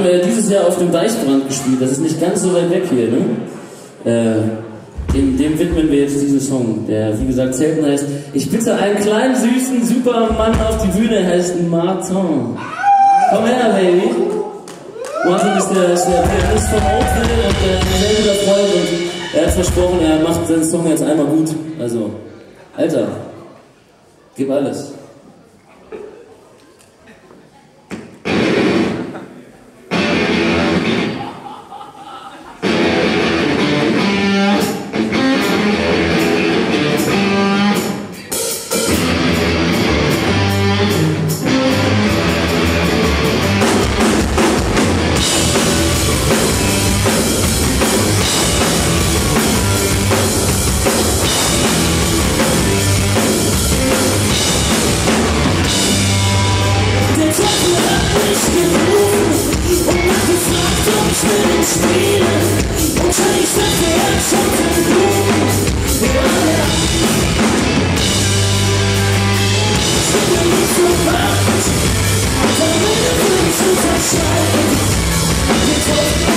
dieses Jahr auf dem Deichbrand gespielt, das ist nicht ganz so weit weg hier, ne? Dem widmen wir jetzt diesen Song, der wie gesagt Zelten heißt. Ich bitte einen kleinen, süßen, super Mann auf die Bühne, er heißt Martin. Komm her, Baby. Martin ist der Pianist von Oakville und ein sehr guter Freund und er hat versprochen, er macht seinen Song jetzt einmal gut. Also, Alter, gib alles. Unterscheiden.